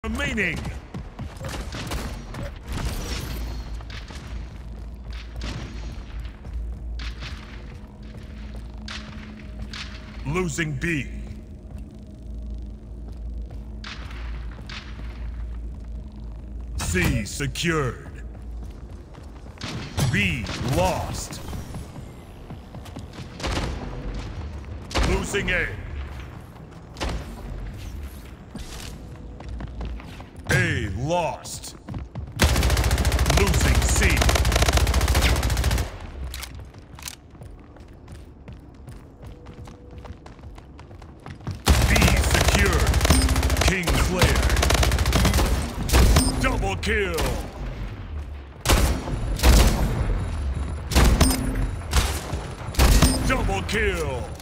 remaining. Losing B. C secured. B lost. Losing A. A lost. Losing C. B secured. King Slayer. Double kill. Double kill.